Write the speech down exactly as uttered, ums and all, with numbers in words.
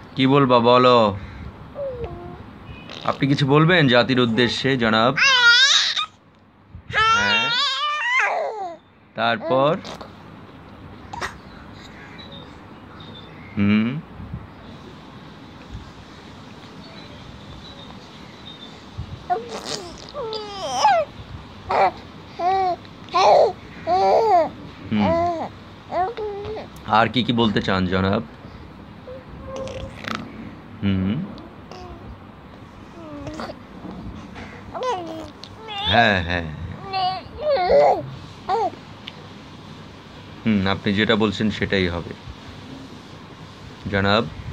কি বলবা বলো? আপনি কিছু বলবেন জাতির উদ্দেশ্যে জনাব? হ্যাঁ, তারপর হুম হুম আর কি কি বলতে চান জনাব? হুম হ্যাঁ হ্যাঁ হুম আপনি যেটা বলছেন সেটাই হবে জনাব।